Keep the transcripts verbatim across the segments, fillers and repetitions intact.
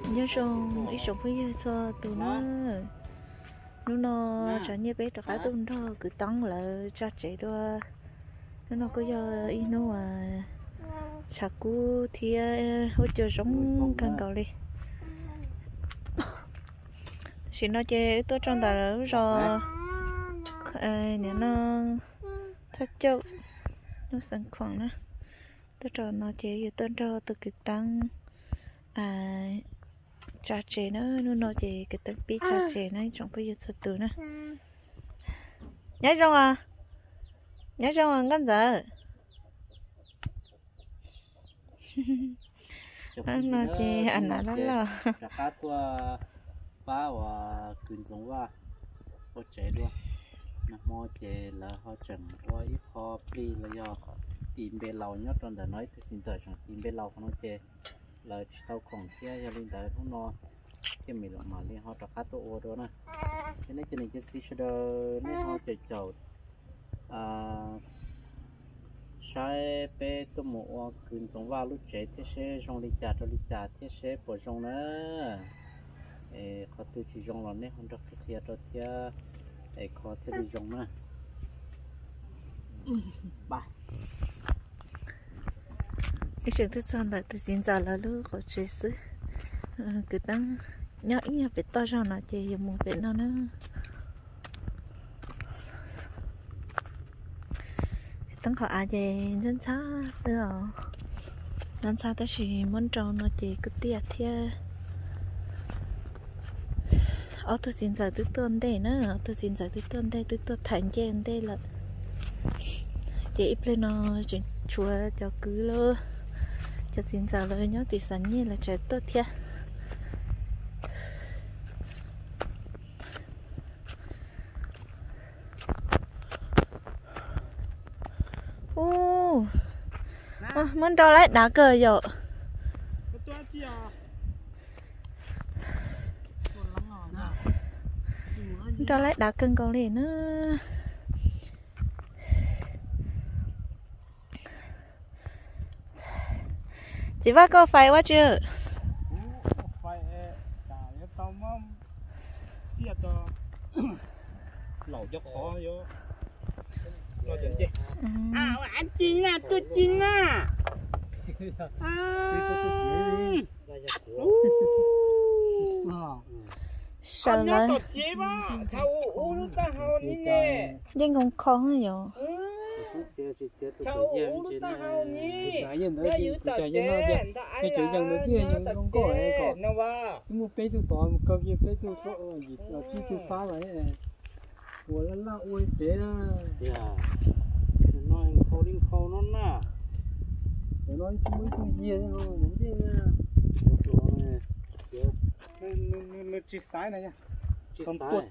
nhớ xong ít sống với giờ cho tụi nó nó nó cho như bé cho khá tụi nó cứ tăng là cho chạy đua nó nó có giờ ít nó mà chả cú thì hỗ trợ sống càng cầu đi chỉ nó chơi tôi trong đó rồi nhà nó thắt châu nó sẵn khoảng đó tôi cho nó chơi tôi cho từ cái tăng à trà chế nó nó nó chơi cái tăng pi trà chế nó trong bây giờ từ từ nữa nhớ không à nhớ không à ngăn giờ nó chơi anh nó là cá tua ba và cừu giống và có chế luôn nó mò chế là họ chẳng qua ít khó đi là do tìm bề lâu nhất trong đời nói thì xin giờ chẳng tìm bề lâu của nó chế là tao còn kia cho linh tới không nó cái mình mà liên họ trả tô ô đó nè cái này cho nên chỉ chỉ đỡ nên họ chơi chầu à sai bé tôi mua cừu giống vào lúc chế thế sẽ trong lịch trả cho lịch trả thế sẽ bỏ trong nữa ê họ tự chỉ trong là nên không được cái thiệt rồi thì ê khó thế đi trong nữa bye cái chuyện thứ sau là tôi xin chào là lúc có chơi xứ cứ tăng nhỏ ít phải to ra là chơi một việc nào nữa tăng họ ai chơi dân xa xưa dân xa ta chỉ muốn trồng nó chỉ cứ tiệt thiệt ở tôi xin chào tôi tuần đây nữa tôi xin chào tôi tuần đây tôi tuần thành trên đây là chị lên nó chuyện chùa cho cứ luôn cho xin chào lời nhớ thì sẵn như là trời tốt thiệt ô muốn đâu lại đá cờ rồi cho lại đá cân con liền nữa chị bác có phải quá chưa phải cả cái tao mắm xiết cho lẩu cho khó vô lo chuyện gì à anh chín à tôi chín à sợ là nhưng không khó rồi cháu uống ta hao nhỉ cái gì nữa thì cái gì nữa thì cái chuyện dân nữa kia dân không có ấy còn nó ba cái một cái tu tỏi một cái kia cái tu tỏi gì là chỉ tu phá vậy của nó là uống thế đó dạ nó khâu đi khâu nó nè để nói chúng mới tu gì đó những cái này nó nó chỉ sai này nha không tốt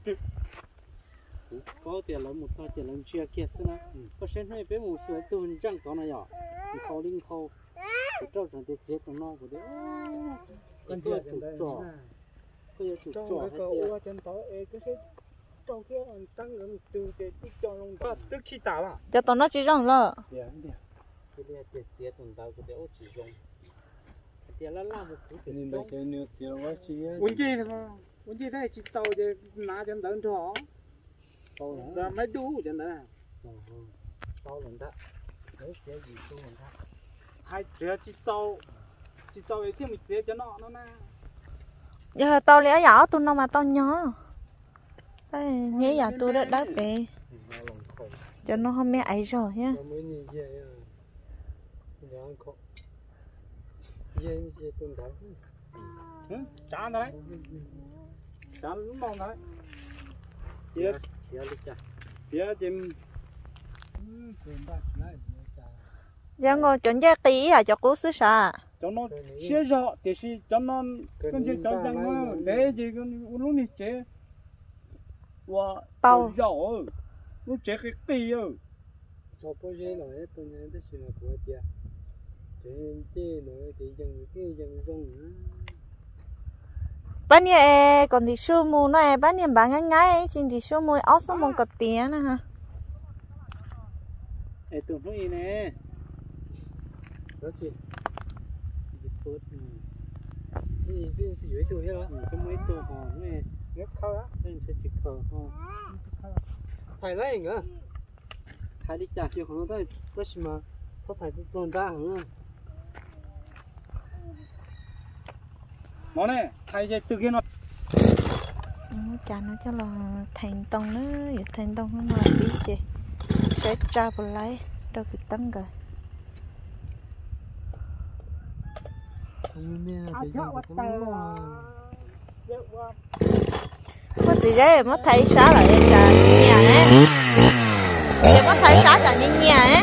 có tiền là một sao tiền làm chia kia xí na có xem hay bé một số tôi mình chẳng có này à khâu linh khâu cái trâu chẳng thể chết nó của đấy con kia chủ trò cái chủ trò cái câu trên tàu cái cái trâu kia tăng lên từ cái tích cho luôn ta tức khi tao à cho tao nó chỉ rong了 cái này chết chết tụi tao của đấy chỉ rong tiền là làm một chút nên bây giờ nếu tiền quá chi vấn gì mà vấn gì thế chỉ trâu thì拿trên tận cho rồi mấy đu cho nữa tao lần đó nếu sẽ gì tôi lần đó hai đứa chỉ trâu chỉ trâu thì thêm một chế cho nó nó nè giờ tao lẽ nhỏ tôi nó mà tao nhớ đây nhớ giờ tôi đã đáp về cho nó không mẹ ấy rồi nhá chán đấy chán lúc mong đấy chia chia lịch trả chia chim giờ ngồi chuẩn gia tí à cho cố xứ xà cho nó chia rõ thì si cho nó con chơi cho rằng nó để gì con lúc này chế và bao rõ lúc chế cái tì ơ cho bao nhiêu nói tôi nhớ tới chuyện là của chị chế chế nói thì chẳng cái chẳng rong bán nhà còn thì số mua này bán nhà bán ngay ngay xin thì số mua áo số mua cột tiền nè ha ê tụi nó gì nè đó chị gì cái dưới tuổi hết rồi cái mấy tuổi họ nghe nước khâu á nên sẽ chỉ khờ thôi phải lấy nữa thay đi chả chưa không tới tới mà có thay tôi dồn ra hả nó này thay cho từ kia nó chả nó cho là thành tông nữa vậy thành tông nó mà biết gì sẽ tra vào lấy đâu cái tấn rồi có gì đấy mất thấy sao lại chả nhà ấy để mất thấy sao chả như nhà ấy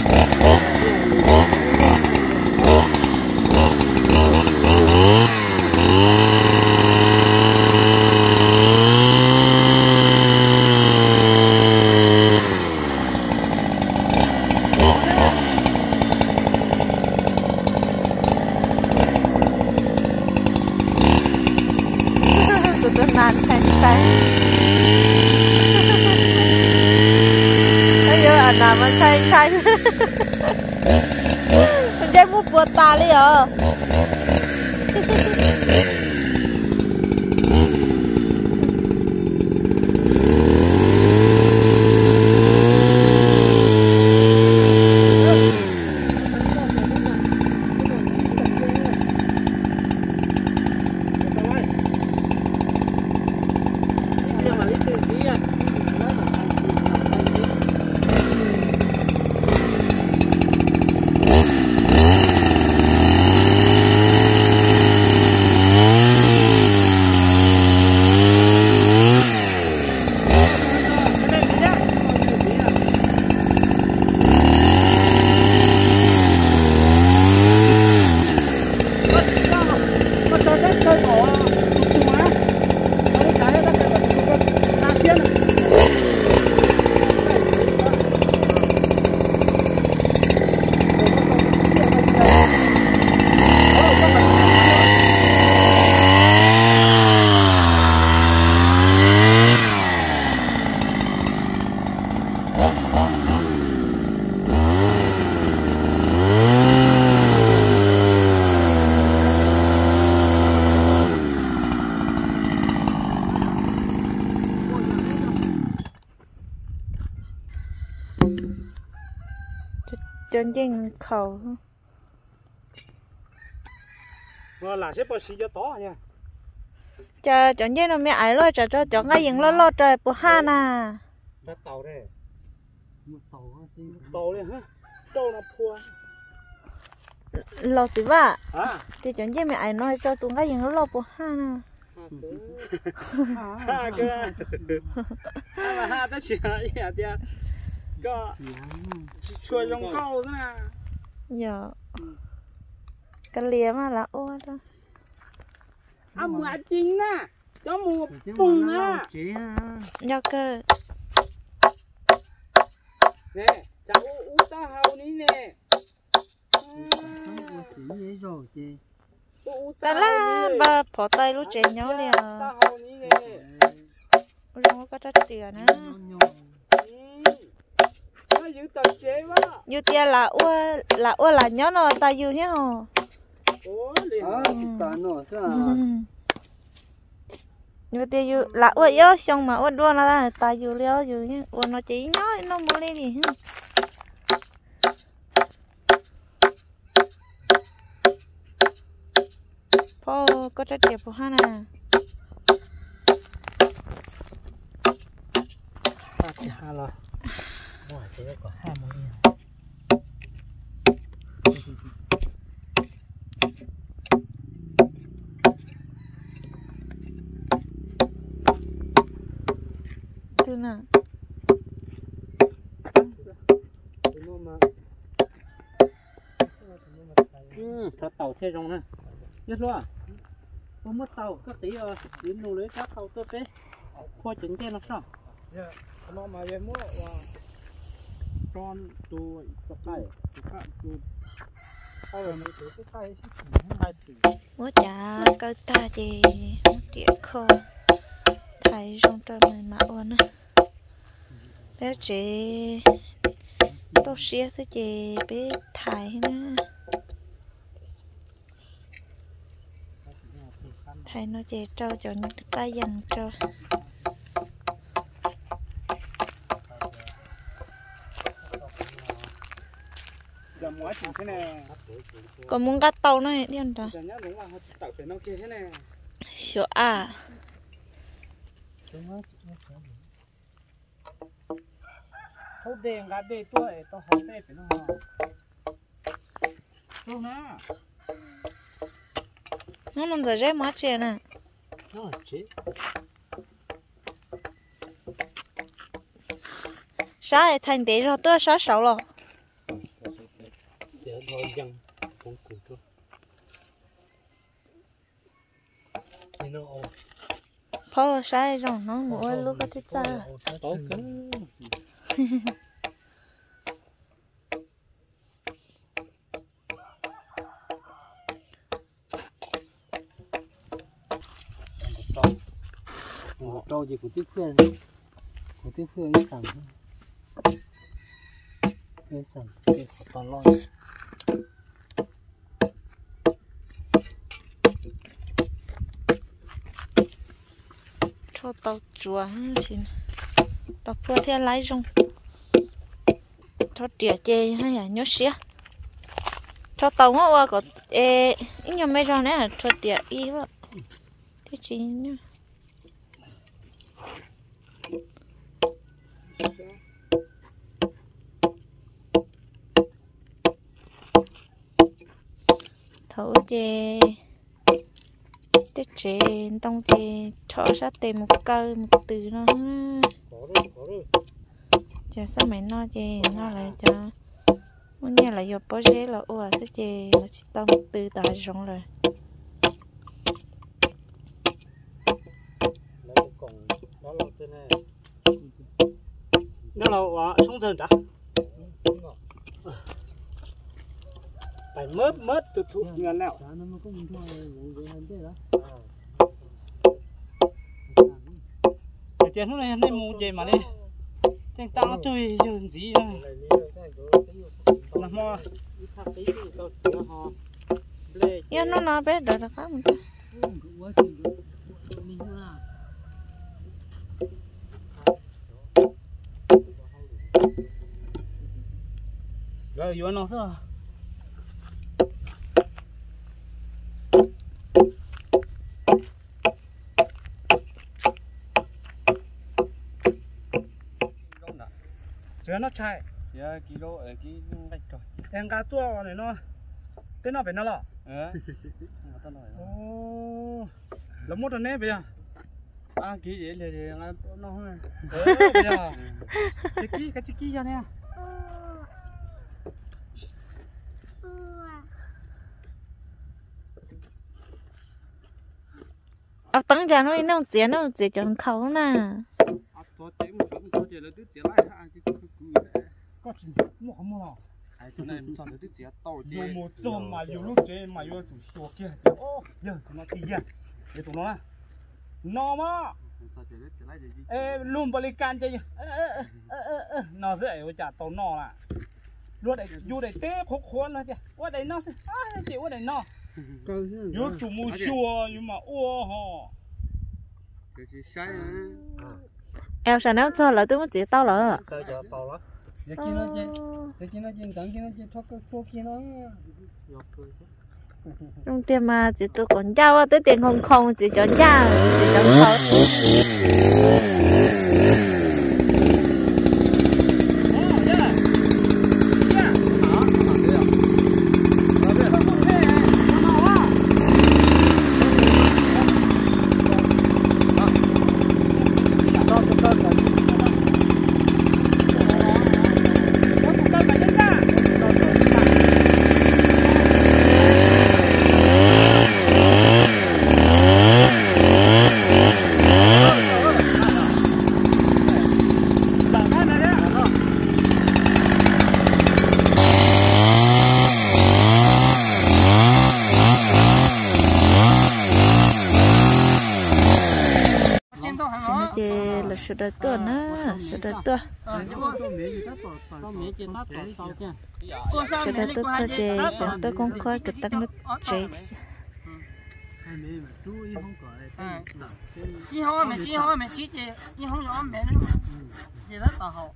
nào mà say say mình đem một bữa ta đi à chân chân khẩu nó là sẽ bao xí cho to nha chờ chân chân nó mẹ ấy lo chờ cho chọn cái gì lo lo trời bố ha nà ra tàu đây một tàu tàu đây hả tàu nó phua lo tí vạ à thì chân chân mẹ ấy nói cho tụi cái gì nó lo bố ha nà ha cơ ha mà ha ta chỉ là gì à có chuột lông câu thế nào giờ cái liềm mà là ô đó à mùa chính nè cho mùa bùng á giờ cơ nè cháu u ta hầu ní nè ta là bà bỏ tay lúc chơi nhau liền ta hầu ní nè rồi có trách tiền á như tia là ua là ua là nhớ nó ta yêu nhá hồ như tia yêu là ua yêu xong mà ua đua là ta yêu liao yêu nhá ua nó chỉ nhớ nó mua lên đi ha po có trách nhiệm của hắn à ha rồi wow, chỉ có hai mươi từ nào ừ, tàu thế rong nè biết luôn có mất tàu các tí ờ đến nô lưới các tàu tốt đấy khoa trứng tên nó sao nó mà về mua tròn tôi có cái cái tôi ai là mấy cái cái hai tỷ mua chả cơ ta gì địa khô thấy trong trời mình mà ôn á bé chị tôi xia sẽ chị bé thải nữa thầy nó chè trâu cho những cái dần trâu còn muốn gắt tàu này đi ăn trời sữa à hốt đèn gạt đê tuổi tao hốt đê phải nó hò không na nó làm gì vậy má chè nè nó chết sao thành tế rồi tôi sao xấu rồi giờ thôi dân không cười thôi nó thôi sai rồi nó ngủ lúc có thích ra tốt cái trâu gì của tiếp khuyên của tiếp khuyên ít sẵn ít sẵn còn lo cho tàu chùa xin tàu phơi theo lái rong cho tỉa chê hay là nhớ xía cho tàu ngõ qua có ê ít nhiều mấy rong này cho tỉa y vậy thế chỉ nhá thấu chê tết chế tông chê cho sát tìm một câu một từ nó cho sao mày nó chê nó lại cho muốn nghe là vô bó chế là ủa sẽ chê là chỉ tông một từ tại rộng rồi nó là quả sống dần đã phải mớt mớt từ thụ ngàn nào trên lúc này này mù chè mà đi trên tao nó chui như gì này nó mò yêu nó nó bé đỡ được không rồi vô nó sao nó chạy giờ kilo ở cái vạch rồi em cá tua này nó cái nó phải nó lọ ờ ô là một lần nè bây giờ à cái gì để để ăn nó thôi ờ bây giờ cái kia cái kia cho nè à tấn ra nó nó chỉ nó chỉ chọn thấu nè có chế một số có chế là đứt chế lại ha chứ cứ cứ có chuyện mua không mua nào ai chỗ này sao đứt chế tàu chế nhiều một trăm mà nhiều lúc chế mà nhiều chủ số kia ô giờ tụi nó kia để tụi nó là nó mà ê luôn bali can chơi nó dễ với chả tàu nó là luôn đấy dù đấy té khóc khốn là chứ quá đấy nó sẽ à chị quá đấy nó dù chủ mua chua nhưng mà ô ho cái gì sai à em sao nó cho lại tôi mới chỉ tao lỡ chơi giờ tàu đó giờ kia nó chơi giờ kia nó chơi tặng kia nó chơi thoát cái phố kia nó trong tiệm mà chỉ tôi còn giao tới tiền không không chỉ chọn giao chỉ chọn thấu chè là sữa đợt tua nữa sữa đợt tua sữa đợt tua chè chẳng tôi con coi cái tăng nó chè mình chú ý không có à chỉ không mình chỉ không mình chỉ chỉ chỉ không có mình nữa chỉ rất là hậu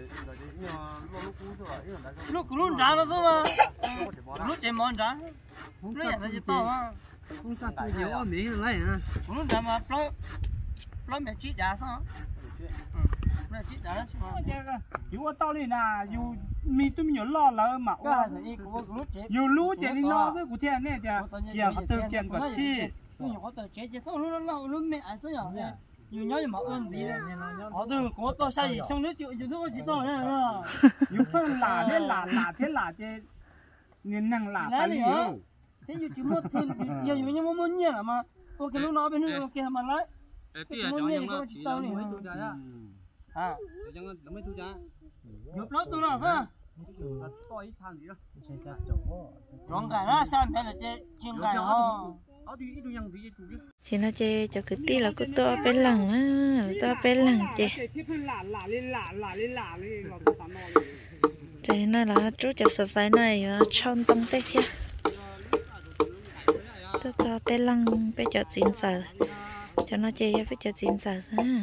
lúc lúc ra nó thôi mà lúc chạy mòn ra lúc chạy nó chỉ to mà không sao tại nhiều ở mỹ này à lúc ra mà lúc lúc mình chỉ ra sao mình chỉ ra sao dù ở tao này là dù mi tôi mình lo lỡ mà dù lú chạy đi nó chứ cũng thế này thì chỉ là từ chuyện của chi nhưng có từ chế chế sau lúc nó lúc mẹ ăn sao nhở dù nhớ mà ơn gì đấy họ từ có to sai gì xong nước chịu dù nước chỉ to này nữa dù phân là thế là là thế là thế nên năng là phải nhiều thế dù chỉ một thêm nhiều nhiều nhưng mà muốn nhiều là mà ok lúc nó bên nước ok mà lấy cái muốn nhiều có chỉ tao này à giúp nó tôi nào sao rong cái đó sao phải là chơi chuyên cái ho chị nó chơi cho cái tí là cứ to bên lằng á to bên lằng chị chị nó là chú cho sự phải này trong tâm tết kia tôi cho bên lằng bên cho chín giờ cho nó chơi bên cho chín giờ ha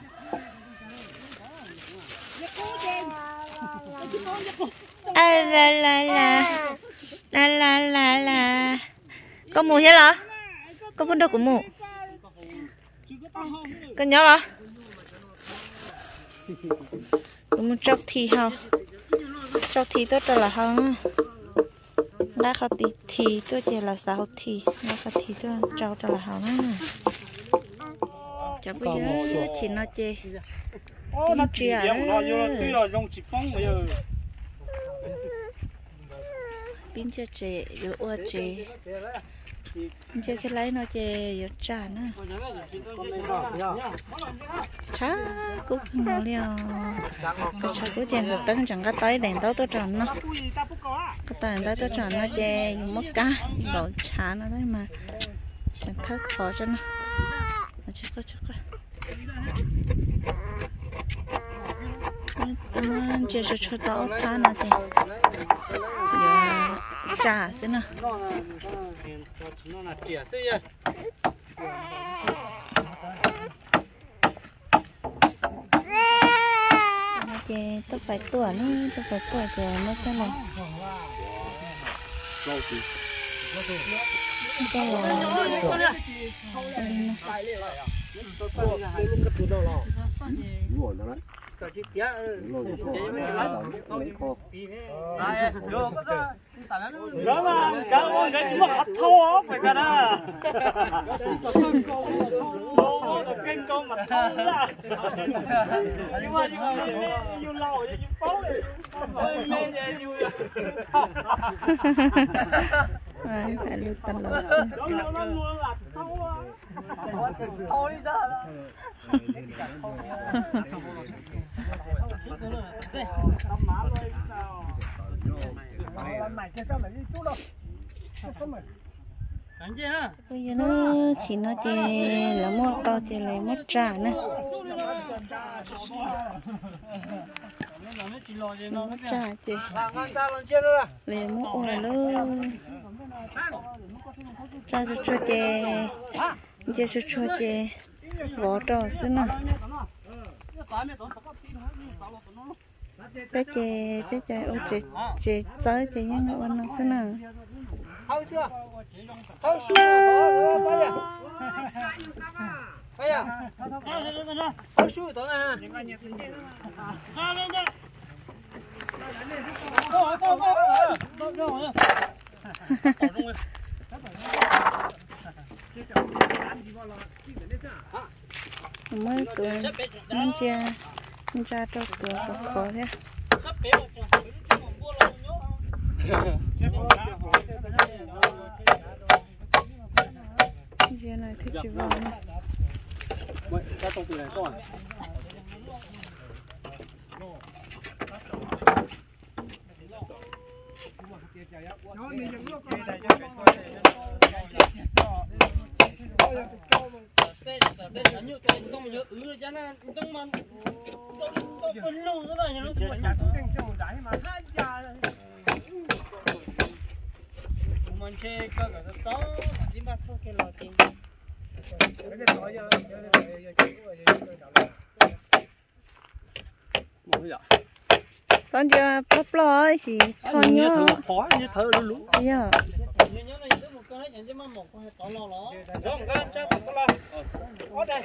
à la la la la la la la có mùi thế hả có vấn đề của mù có nhớ hả có một chọc thì hả chọc thì tôi cho là hả đã khó tí thì tôi chỉ là sao thì đã khó thì tôi cho cho là hả cho bây giờ thì nó chê nó chê à pin chơi chè yếu ua chè chơi cái lấy nó chè yếu trà nữa chá cũng không liều cái chá cũng chèn từ tấn chẳng có tới đèn tới tôi tròn nó cái tàn tới tôi tròn nó chè mất cá đổ chá nó đấy mà chẳng thấy khó cho nó chắc có chắc có tụi chơi cho cho tao phá nó thì giờ trả xin nào chè tôi phải tuổi nữa tôi phải tuổi rồi nó cho này cho là đó mà cả con cái chúng nó thâu phải cả đó kênh con mà thâu ra nhưng mà nhưng mà yêu lâu chứ yêu báu này mê mê yêu phải lưu tâm rồi nó nó luôn là thâu thâu đi ra bây giờ nó chỉ nó chè là mua to chè lấy mất trả nữa mất trả chè lấy mất ủi luôn trả cho cho chè chè cho cho chè gõ trò xin nào bé chè bé chè ô chè chè tới chè những người nó xin nào không chưa không chưa bây giờ bây giờ không chưa tới à mới tụi mình cha mình cha cho tụi tụi khó thế giờ này thích chịu vào này đây đây là nhiều cái không nhớ ứ rồi chứ nóต้องมันต้องต้องเป็นลูกซะหน่อยนะลูก mình chơi cơ cái đó chỉ bắt thôi cái lò tiền con chưa bắp lo ấy gì thôi nhớ khó như thở lú giờ như nhớ này một cái nhận chứ mà một cái tỏ lo nó rồi một cái chắc có lo có đây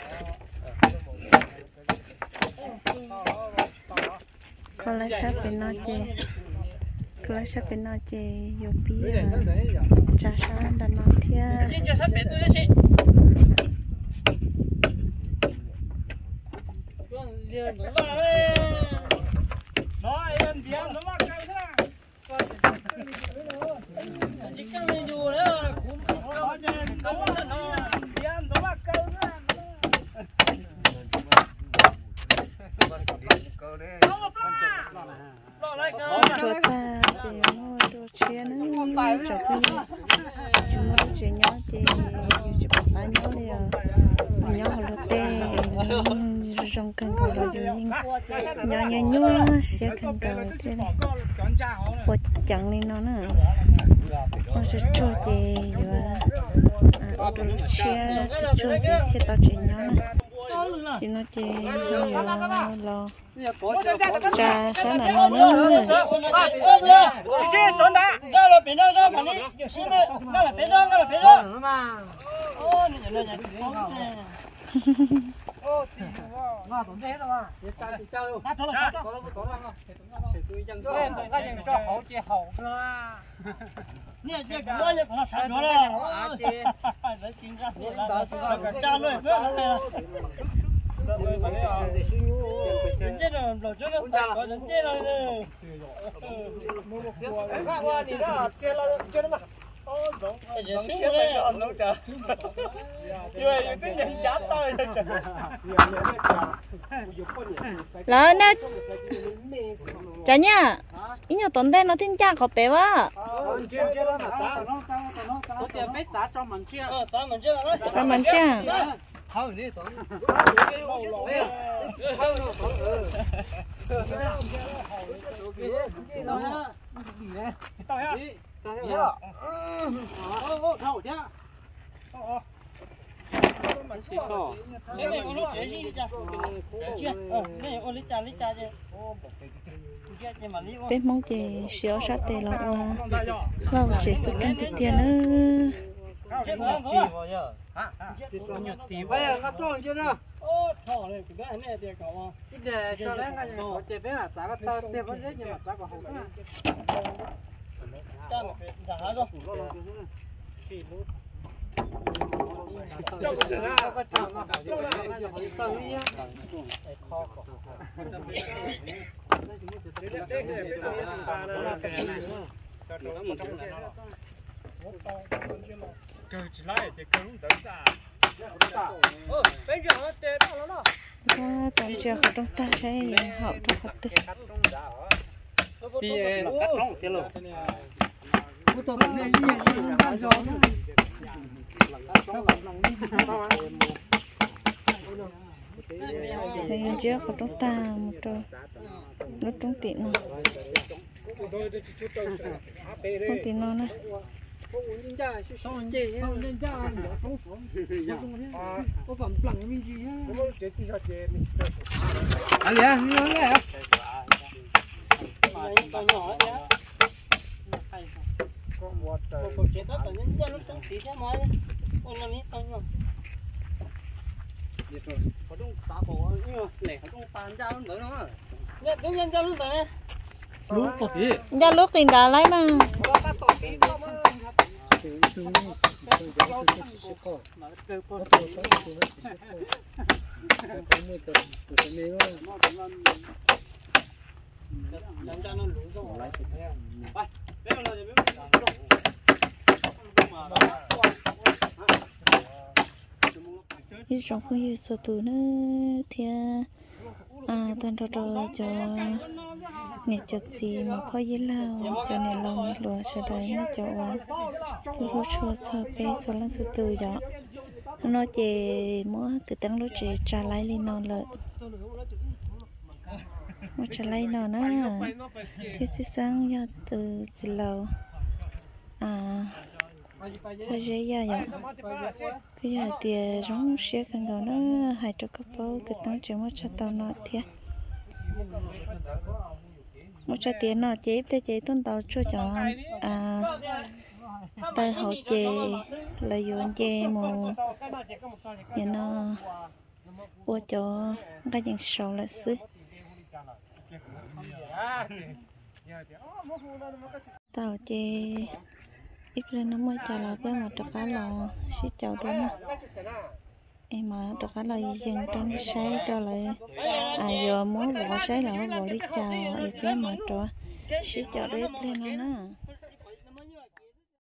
con lấy sắp bên nó chơi con lấy sắp bên nó chơi vô bia trà sa đàn nó thia cho sắp bên tôi chứ liền nó vào đây nói em tiếng nó mắc cái thế nào chỉ cần mình dù nữa cũng có trên nó nó tiếng nó mắc cái thế tôi ta thì mua đồ chia nó chọc đi chúng nó chia nhỏ thì chụp ba nhỏ đi à nhỏ là tê trong căn cầu là gì nhỏ nhỏ nhỏ sẽ căn cầu thế này quật chẳng lên nó nữa con sẽ cho chị và à đồ chia cho chị thì tao chỉ nhỏ này chị nó chị hơi lo trà sáng là nó nữa chị trốn đã cái là biển đó cái mà đi xin đấy cái là biển đó cái là biển đó mà ô này là nhà ô thì nó tốn thế đâu mà chơi chơi luôn nó trốn là trốn nó trốn là thì tôi chẳng cho em tôi cái gì cho hậu chơi hậu cơ nè chơi cái đó nó sẵn rồi đó chị đấy chính xác rồi là cha luôn chết rồi rồi trước đó có chết rồi nè các bạn đi đó chơi là chơi nó mà ô đúng giờ xuống đấy ăn đâu trời vậy tính nhận chát tôi trời là nè chả nhá ý nhau tuần đen nó tin cha có bé quá sao mình chưa thôi đi tôi cái này nó chế gì chứ? Chưa, ờ, này ô lý trà lý trà chứ. bên mong chị xíu sát tê lọ vào chị sự can thiệp tiền nữa bây giờ nó trôi chưa nữa ô thỏ này cái này thì cậu ít để cho lấy cái này chế bé là giá cái tao tiền vẫn rất nhưng mà giá còn không cha mà giả hả rồi cho cái thứ nào cái trường mà cho cái gì tao nhá kho kho cứ chỉ lại thì cứ không tới xa ờ bây giờ nó tệ đó nó ta tạm chờ họ trong ta sẽ họ trong họ tự thì nó cắt nóng thế luôn tôi tôi cái này gì gì là do nó thì trước họ trong ta một trò nó trong tiện nó không tiện nó nữa anh nhá nó nghe à to nhỏ đấy có chế tác tự nhiên nó trong xí thế mà con nó ní to nhỏ có đúng tá bộ như này có đúng tàn ra nữa nó nè đúng nhân ra luôn rồi nè lúc có gì ra lúc tiền đã lấy mà ít trong không như số tuổi nữa thì à tên trò trò cho nghe chợt gì mà khó dễ lao cho nên lòng lúa sẽ đấy nó cho quá tôi lúc chua sao bé số lần số tuổi đó nó chỉ mua từ tăng lúc chỉ trả lại lên non lợi mà trả lại nó nữa thì sẽ sáng ra từ từ lâu à sao dễ dàng vậy bây giờ tiền giống xe cần cầu nó hai trăm cấp bao cái tăng trưởng một trăm tàu nọ thiệt một trăm tiền nọ chế để chế tuân tàu cho chọn à tay họ chế là dùng chế một nhà nó của cho cái những sầu là xứ tàu chế ít lên nó mới trả lời với một trò cá lò xí chào đó nè em mà trò cá lò gì dừng trong cái sấy cho lại à giờ muốn bỏ sấy là bỏ đi chào em cái mà trò xí chào đó ít lên nó nè